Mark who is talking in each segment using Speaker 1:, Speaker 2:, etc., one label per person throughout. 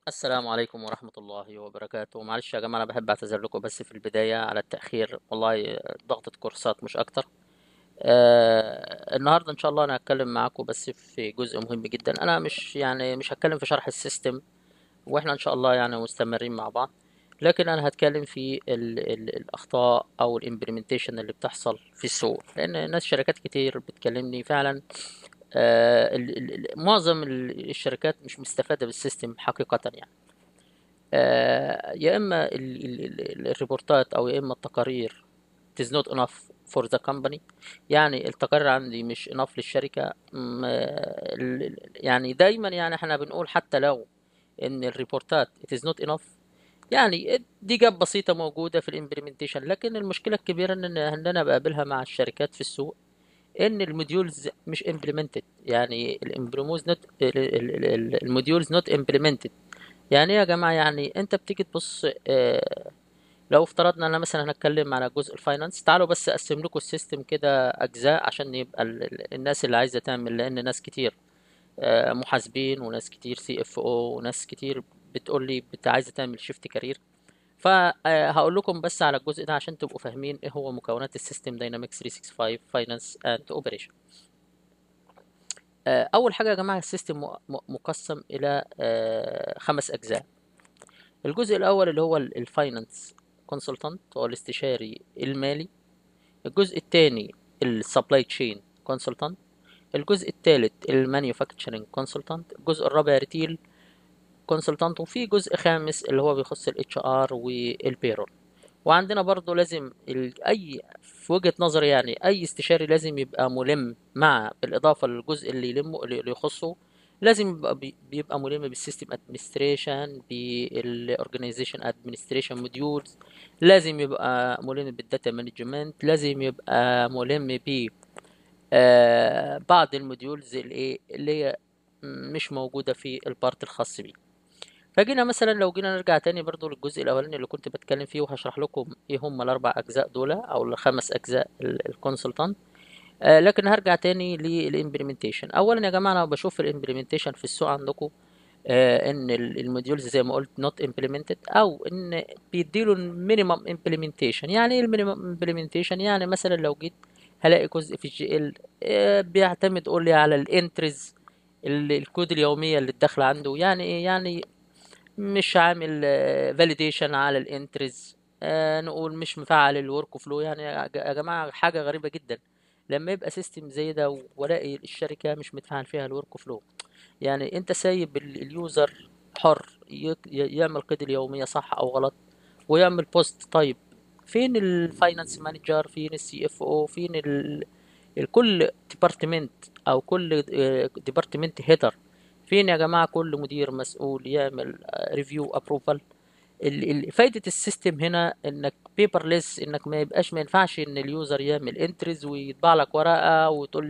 Speaker 1: السلام عليكم ورحمة الله وبركاته. معلش يا جماعة، أنا بحب أعتذر لكم بس في البداية على التأخير، والله ضغطة كورسات مش أكتر. النهاردة إن شاء الله أنا هتكلم معاكم بس في جزء مهم جدا. أنا مش هتكلم في شرح السيستم، وإحنا إن شاء الله يعني مستمرين مع بعض، لكن أنا هتكلم في ال الأخطاء أو الإمبلمنتيشن اللي بتحصل في السوق، لأن ناس شركات كتير بتكلمني فعلا. معظم الشركات مش مستفادة بالسيستم حقيقة يعني. يا اما الريبورتات او يا اما التقارير it is not enough for the company. يعني التقارير عندي مش enough للشركة. يعني دايما يعني احنا بنقول حتى لو ان الريبورتات it is not enough، يعني دي جاب بسيطة موجودة في الامبلمنتيشن، لكن المشكلة الكبيرة ان انا بقابلها مع الشركات في السوق ان الموديولز مش implemented. يعني الموديولز not implemented. يعني ايه يا جماعة؟ يعني انت بتيجي تبص، لو افترضنا انا مثلا هنتكلم على جزء الفاينانس، تعالوا بس اقسم لكم السيستم كده اجزاء عشان يبقى الناس اللي عايزة تعمل، لان ناس كتير محاسبين وناس كتير سي اف او وناس كتير بتقول لي عايزة تعمل شيفت كارير. فهقول لكم بس على الجزء ده عشان تبقوا فاهمين ايه هو مكونات السيستم داينامكس 365 فاينانس اند اوبريشن. اول حاجة يا جماعة، السيستم مقسم الى 5 اجزاء. الجزء الأول اللي هو الفاينانس كونسلتانت، هو الاستشاري المالي. الجزء الثاني السبلاي تشين كونسلتانت. الجزء الثالث المانيفاكتشرنج كونسلتانت. الجزء الرابع ريتيل كونسلتانت. وفي جزء خامس اللي هو بيخص الاتش ار والبيرول. وعندنا برضو لازم اي، في وجهة نظري يعني اي استشاري لازم يبقى ملم مع، بالاضافة للجزء اللي يلمه اللي يخصه، لازم يبقى بيبقى ملم بالسيستم ادمنستريشن، بالاورجنايزيشن ادمنستريشن موديولز، لازم يبقى ملم بالداتا مانجمنت، لازم يبقى ملم ب بعض الموديولز اللي هي مش موجودة في البارت الخاص بيه. فجينا مثلا لو جينا نرجع تاني برضو للجزء الاولاني اللي كنت بتكلم فيه، وهشرح لكم ايه هم ال4 اجزاء دول او ال5 اجزاء الكونسلتانت. لكن هرجع تاني للامبلمنتيشن. اولا يا جماعه، انا بشوف الامبلمنتيشن في السوق عندكم ان الموديولز زي ما قلت نوت امبلمنتد، او ان بيديله المينيمم امبلمنتيشن. يعني ايه المينيمم امبلمنتيشن؟ يعني مثلا لو جيت هلاقي جزء في الجي ال بيعتمد قول لي على الانترز، الكود اليوميه اللي الداخله عنده. يعني ايه؟ يعني مش عامل فاليديشن على الانترز، نقول مش مفعل الورك فلو. يعني يا جماعه حاجه غريبه جدا لما يبقى سيستم زي ده والاقي الشركه مش متفعل فيها الورك فلو. يعني انت سايب اليوزر حر يعمل قيد اليوميه صح او غلط ويعمل بوست. طيب فين الفاينانس مانجر؟ فين السي اف او؟ فين الكل ديبارتمنت او كل ديبارتمنت هيدر؟ فين يا جماعه كل مدير مسؤول يعمل ريفيو ابروفال؟ فايده السيستم هنا انك بيبرليس، انك ما ينفعش ان اليوزر يعمل انتريز ويطبع لك ورقه وتقول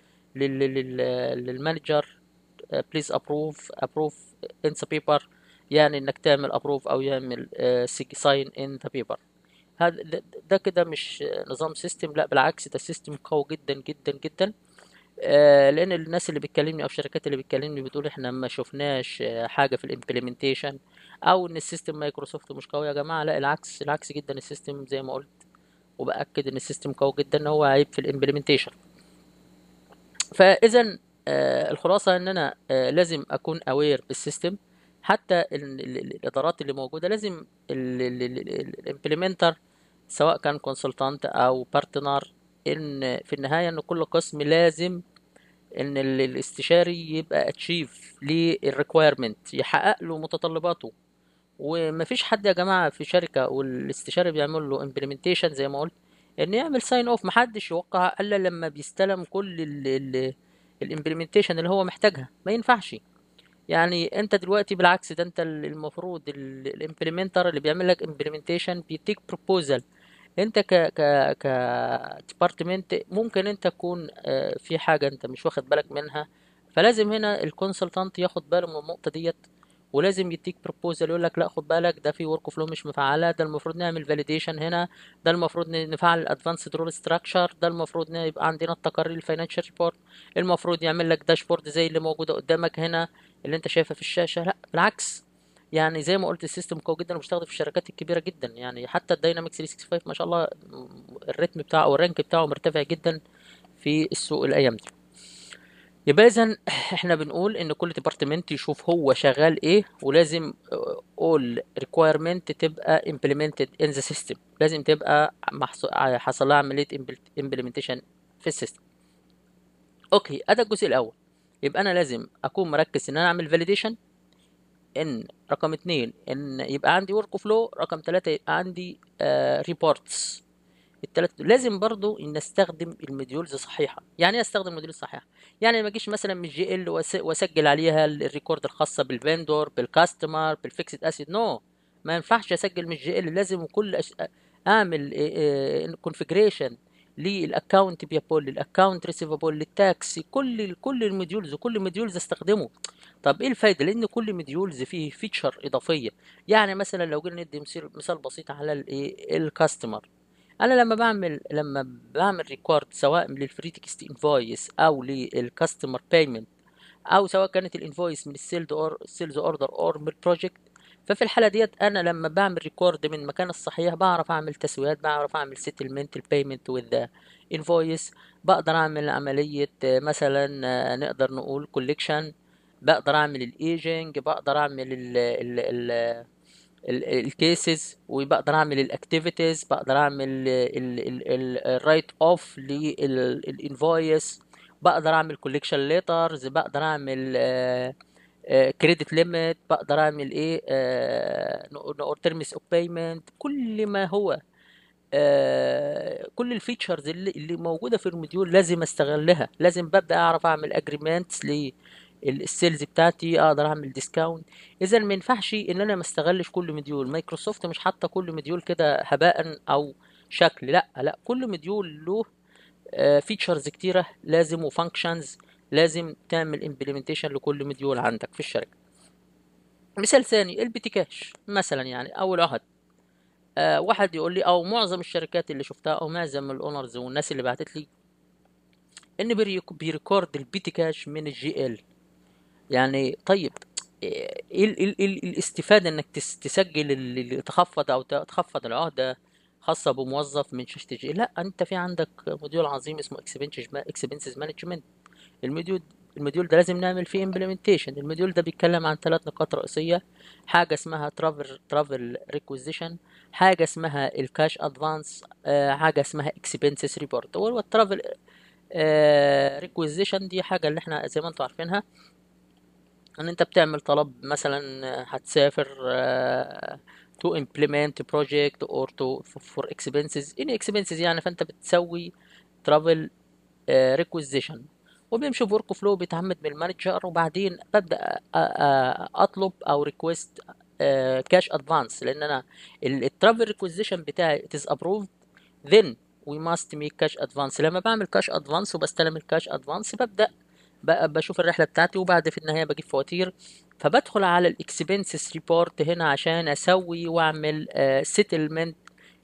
Speaker 1: للمانجر بليز ابروف ان ذا بيبر. يعني انك تعمل ابروف او يعمل ساين ان ذا بيبر. هذا ده كده مش نظام سيستم، لا بالعكس ده سيستم قوي جدا جدا جدا. لان الناس اللي بتكلمني او الشركات اللي بتكلمني بتقول احنا ما شفناش حاجه في الامبلمنتيشن، او ان السيستم مايكروسوفت مش قوي. يا جماعه لا، العكس العكس جدا. السيستم زي ما قلت وباكد ان السيستم قوي جدا، هو عيب في الامبلمنتيشن. فاذا الخلاصه ان انا لازم اكون اوير بالسيستم. حتى الادارات اللي موجوده لازم الامبلمنتر، سواء كان كونسلتانت او بارتنر، ان في النهايه ان كل قسم لازم ان الاستشاري يبقى اتشيف للريكويرمنت، يحقق له متطلباته. ومفيش حد يا جماعه في شركه والاستشاري بيعمل له امبلمنتيشن زي ما قلت ان يعمل ساين اوف. محدش يوقع الا لما بيستلم كل الامبلمنتيشن اللي هو محتاجها. ما ينفعش. يعني انت دلوقتي بالعكس، ده انت المفروض الامبلمنتر اللي بيعمل لك امبلمنتيشن بيديك بروبوزل. انت ك ديبارتمنت ممكن انت تكون في حاجه انت مش واخد بالك منها، فلازم هنا الكونسلتانت ياخد باله من النقطه ديت، ولازم يديك بروبوزال يقول لك لا خد بالك ده في ورك فلو مش مفعله، ده المفروض نعمل فاليديشن هنا، ده المفروض نفعل الادفانسد رول ستراكشر، ده المفروض يبقى عندنا التقارير الفاينانشال ريبورت، المفروض يعمل لك داشبورد زي اللي موجوده قدامك هنا اللي انت شايفها في الشاشه. لا بالعكس، يعني زي ما قلت السيستم قوي جدا وبيشتغل في الشركات الكبيره جدا، يعني حتى الداينامكس 365 ما شاء الله الريتم بتاعه او الرانك بتاعه مرتفع جدا في السوق الايام دي. يبقى اذا احنا بنقول ان كل ديبارتمنت يشوف هو شغال ايه، ولازم all requirement تبقى implemented in the system، لازم تبقى حصل لها عمليه implementation في السيستم. اوكي، ادي الجزء الاول. يبقى انا لازم اكون مركز ان انا اعمل validation، ان رقم اتنين ان يبقى عندي ورك فلو، رقم تلاتة يبقى عندي ريبورتس. التلات لازم برضو ان استخدم الموديولز صحيحه. يعني ايه استخدم الموديول الصحيحه؟ يعني ما اجيش مثلا من جي ال واسجل عليها الريكورد الخاصه بالفندور بالكاستمر بالفيكسد اسيد، نو. ما ينفعش اسجل من جي ال، لازم اعمل كونفيجريشن للاكونت بيبول، للاكونت ريسيفابل، للتاكس، كل الموديولز، كل موديولز استخدمه. طب ايه الفايده؟ لان كل موديولز فيه فيتشر اضافيه. يعني مثلا لو جينا ندي مثال بسيط على الايه الكاستمر. انا لما بعمل ريكورد سواء للفري تكست انفويس او للكاستمر بايمنت، او سواء كانت الانفويس من السيلز اوردر اور من البروجكت، ففي الحاله ديت انا لما بعمل ريكورد من المكان الصحيح بعرف اعمل تسويات، بعرف اعمل سيتلمنت البيمنت وذ انفويس، بقدر اعمل عمليه مثلا نقدر نقول كوليكشن، بقدر اعمل الايجنج، بقدر اعمل الكيسز، وبقدر اعمل الاكتيفيتيز، بقدر اعمل الرايت اوف للانفويس، بقدر اعمل كوليكشن ليترز، بقدر اعمل كريدت ليميت، بقدر اعمل ايه نقول ترمس اوف بايمنت. كل ما هو كل الفيتشرز اللي موجوده في الموديول لازم استغلها. لازم ببدا اعرف اعمل اجريمنتس للسيلز بتاعتي، اقدر اعمل ديسكاونت. اذا ما ينفعش ان انا ما استغلش كل موديول. مايكروسوفت مش حاطه كل موديول كده هباء او شكل، لا لا، كل موديول له فيتشرز كتيره لازم وفانكشنز لازم تعمل امبلمنتيشن لكل موديول عندك في الشركه. مثال ثاني البي تي كاش مثلا، يعني اول عهد واحد يقول لي، او معظم الشركات اللي شفتها او معظم الاونرز والناس اللي بعتت لي ان بيريكورد البيتي كاش من الجي ال. يعني طيب إيه الاستفاده انك تسجل اللي تخفض او تخفض العهده خاصه بموظف من شاشه الجي ال؟ لا، انت في عندك موديول عظيم اسمه اكسبنسز مانجمنت. الموديول الموديول ده لازم نعمل فيه امبلمنتيشن. الموديول ده بيتكلم عن 3 نقاط رئيسيه: حاجه اسمها ترافل ريكويزيشن، حاجه اسمها الكاش ادفانس، حاجه اسمها اكسبنسز ريبورت. هو الترافل ريكويزيشن دي حاجه اللي احنا زي ما انتم عارفينها، ان انت بتعمل طلب مثلا هتسافر to implement project or to for expenses any expenses يعني، فانت بتسوي travel requisition، وبيمشي في ورك فلو بيتعمد من المانجر، وبعدين ببدا اطلب او ريكويست كاش ادفانس، لان انا الترافل ريكويزيشن بتاعي it is approved then we must make cash advance. لما بعمل كاش ادفانس وبستلم الكاش ادفانس ببدا بقى بشوف الرحله بتاعتي، وبعد في النهايه بجيب فواتير، فبدخل على الاكسبنسز ريبورت هنا عشان اسوي واعمل سيتلمنت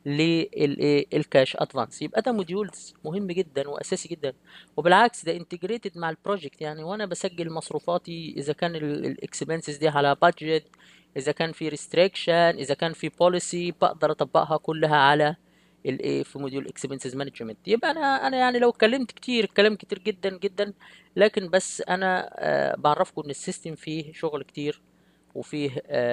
Speaker 1: للكاش ادفانس. يبقى ده موديول مهم جدا واساسي جدا، وبالعكس ده انتجريتد مع البروجكت. يعني وانا بسجل مصروفاتي اذا كان الاكسبنسز دي على بادجت، اذا كان في ريستريكشن، اذا كان في بوليسي، بقدر اطبقها كلها على الايه في موديول اكسبنسز مانجمنت. يبقى انا يعني لو اتكلمت كتير كلام كتير جدا جدا، لكن بس انا بعرفكم ان السيستم فيه شغل كتير، وفيه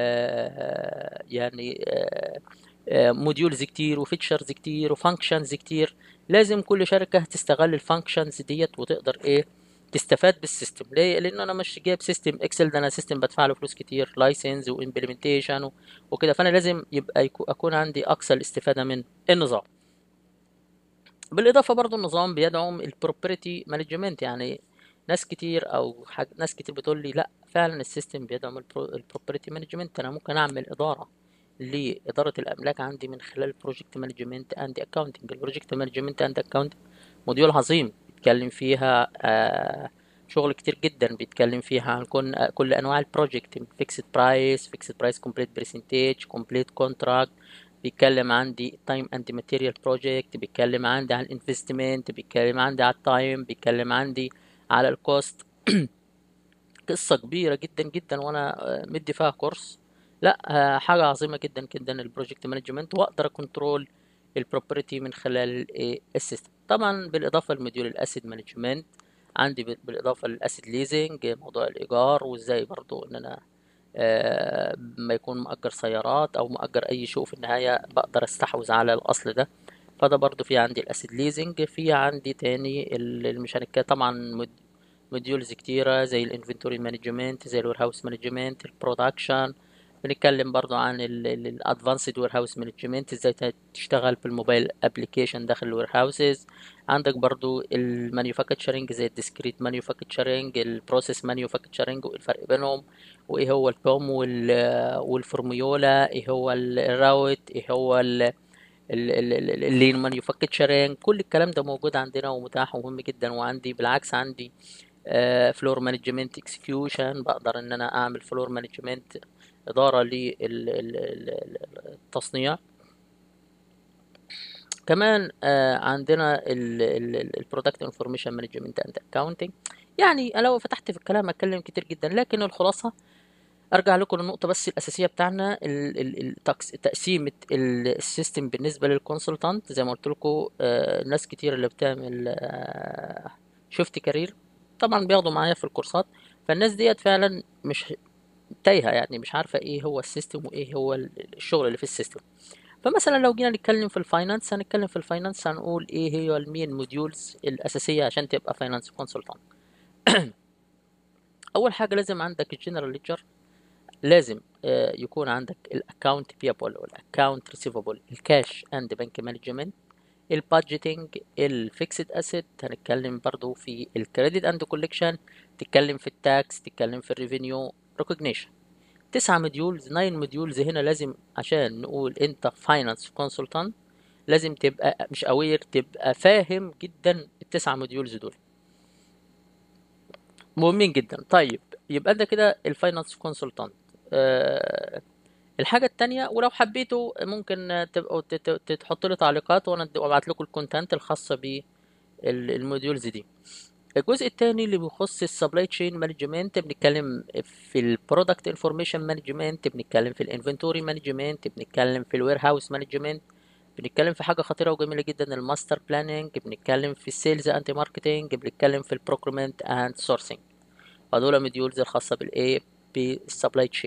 Speaker 1: يعني موديولز كتير وفيتشرز كتير وفانكشنز كتير. لازم كل شركة تستغل الفانكشنز ديت وتقدر ايه تستفاد بالسيستم. ليه؟ لان انا مش جايب سيستم اكسل، ده انا سيستم بدفع له فلوس كتير، لايسنس وامبلمنتيشن وكده، فانا لازم يبقى اكون عندي اقصى الاستفادة من النظام. بالاضافه برضو النظام بيدعم البروبرتي مانجمنت. يعني ناس كتير بتقول لي لا فعلا السيستم بيدعم البروبرتي مانجمنت. انا ممكن اعمل اداره لاداره الاملاك عندي من خلال البروجكت مانجمنت اند اكاونتنج. البروجكت مانجمنت اند اكاونتنج موديول عظيم بيتكلم فيها شغل كتير جدا، بيتكلم فيها عن كل انواع البروجكت: فيكسد برايس، كومبليت برسنتج، كومبليت كونتراكت، بيتكلم عندي تايم اند ماتيريال بروجكت، بيتكلم عندي عن الانفستمنت، بيتكلم عندي على التايم، بيتكلم عندي على الكوست. قصة كبيرة جدا جدا، وانا مدي فيها كورس لا حاجة عظيمة جدا جدا البروجكت مانجمنت، واقدر اكنترول البروبرتي من خلال السيستم. طبعا بالاضافة لموديول الاسيد مانجمنت، عندي بالاضافة للاسيد ليزنج موضوع الايجار، وازاي برضو ان انا ما يكون مؤجر سيارات او مؤجر اي شيء، في النهاية بقدر استحوذ على الاصل ده. فده برضو في عندي الاسيد ليزنج. في عندي تاني مش هنتكلم طبعا موديولز كتيرة زي الانفنتوري مانجمنت، زي الوير هاوس مانجمنت، البرودكشن. بنتكلم برضو عن الادفانسد وير هاوس مانجمنت، ازاي تشتغل بالموبايل ابلكيشن داخل الوير هاوسز. عندك برضو المانيفاكتشرنج زي الديسكريت مانيفاكتشرنج، البروسيس مانيفاكتشرنج، والفرق بينهم، وايه هو البوم والفورميولا، ايه هو الراوت، ايه هو اللين مانيفاكتشرنج. كل الكلام ده موجود عندنا ومتاح ومهم جدا. وعندي بالعكس عندي فلور مانجمنت اكسكيوشن، بقدر ان انا اعمل فلور مانجمنت، اداره للتصنيع. كمان عندنا البرودكت انفورميشن مانجمنت اند اكاونتنج. يعني لو فتحت في الكلام اتكلم كتير جدا، لكن الخلاصه ارجع لكم للنقطه بس الاساسيه بتاعنا، تقسيمه السيستم بالنسبه للكونسلتانت. زي ما قلت لكم ناس كتير اللي بتعمل شفت كارير طبعا بياخدوا معايا في الكورسات، فالناس ديت فعلا مش تايهه، يعني مش عارفه ايه هو السيستم وايه هو الشغل اللي في السيستم. فمثلا لو جينا نتكلم في الفاينانس، هنتكلم في الفاينانس هنقول ايه هي المين موديولز الاساسيه عشان تبقى فاينانس كونسلتانت. اول حاجه لازم عندك الجنرال ليدجر، لازم يكون عندك الاكونت بيبل والاكونت ريسيفبل، الكاش اند بنك مانجمنت، البادجيتنج، الفيكسد اسيت. هنتكلم برضو في الكريدت اند كوليكشن، تتكلم في التاكس، تتكلم في الريفينيو ريكوجنيشن. 9 موديولز 9 موديولز هنا لازم عشان نقول انت فاينانس كونسلتانت لازم تبقى مش اوير، تبقى فاهم جدا ال9 موديولز دول مهمين جدا. طيب يبقى انت كده الفاينانس كونسلتانت. أه الحاجة التانية، ولو حبيتوا ممكن تبقوا تحطوا لي تعليقات وانا ابعت لكم الكونتنت الخاصة بالموديولز دي. الجزء الثاني اللي بيخص السبلاي تشين مانجمنت، بنتكلم في البرودكت انفورميشن مانجمنت، بنتكلم في الانفنتوري مانجمنت، بنتكلم في الوير هاوس مانجمنت، بنتكلم في حاجه خطيره وجميله جدا الماستر بلاننج، بنتكلم في السيلز انتي ماركتنج، بنتكلم في البروكرمنت اند سورسنج. هذول مديولز الخاصه بالايه بالسبلاي تشين.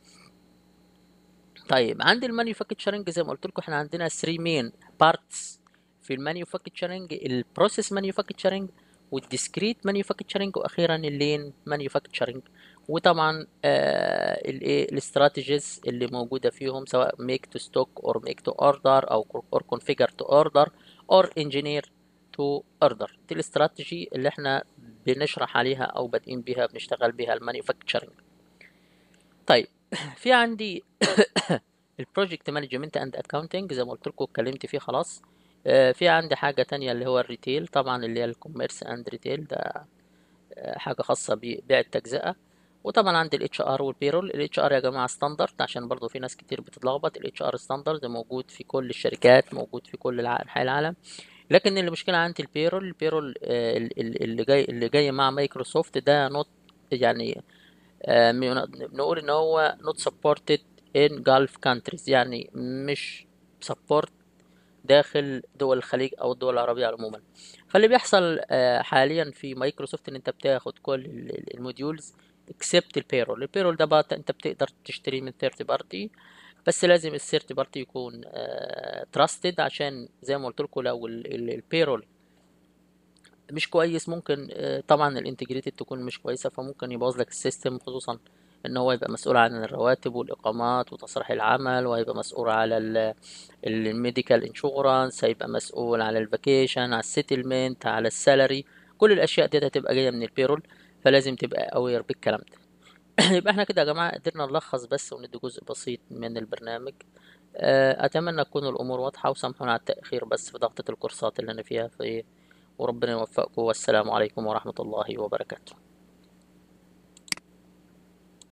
Speaker 1: طيب عند المانيفاكتشرنج زي ما قلت لكم احنا عندنا 3 مين بارتس في المانيفاكتشرنج: البروسيس مانيفاكتشرنج، والديسكريت مانيفاكتشرنج، واخيرا اللين مانيفاكتشرنج. وطبعا الايه الاستراتيجيز اللي موجوده فيهم، سواء ميك تو ستوك اور ميك تو اوردر او كونفيجر تو اوردر اور انجينير تو اوردر. دي الاستراتيجي اللي احنا بنشرح عليها او بادئين بيها بنشتغل بيها المانيفاكتشرنج. طيب في عندي البروجكت مانجمنت اند اكاونتنج زي ما قلت لكم اتكلمت فيه خلاص. في عندي حاجة تانية اللي هو الريتيل، طبعا اللي هي الكوميرس اند ريتيل، ده حاجة خاصة ببيع التجزئة. وطبعا عندي الاتش ار والبيرول. الاتش ار يا جماعة ستاندرد، عشان برضو في ناس كتير بتتلخبط. الاتش ار ستاندرد موجود في كل الشركات، موجود في كل انحاء العالم. لكن المشكلة عندي البيرول. البيرول اللي جاي مع مايكروسوفت ده نوت، يعني بنقول ان هو not supported in Gulf countries، يعني مش support داخل دول الخليج او الدول العربية عموما. فاللي بيحصل حاليا في مايكروسوفت ان انت بتاخد كل الموديولز اكسبت البيرول. البيرول ده بقى انت بتقدر تشتريه من ثيرد بارتي، بس لازم الثيرد بارتي يكون تراستد، عشان زي ما قلت لكم لو البيرول مش كويس ممكن طبعا الانتجريتد تكون مش كويسه، فممكن يبوظ لك السيستم، خصوصا ان هو يبقى مسؤول عن الرواتب والاقامات وتصريح العمل، وهيبقى مسؤول على الميديكال انشورنس، هيبقى مسؤول على الفاكيشن، على السيتلمنت، على السالري. كل الاشياء دي هتبقى جايه من البيرول، فلازم تبقى اوير بالكلام ده. يبقى احنا كده يا جماعه قدرنا نلخص بس وندي جزء بسيط من البرنامج. اتمنى تكون الامور واضحه، وسامحونا على التاخير بس في ضغطه الكورسات اللي انا فيها. وربنا يوفقكم، والسلام عليكم ورحمة الله وبركاته.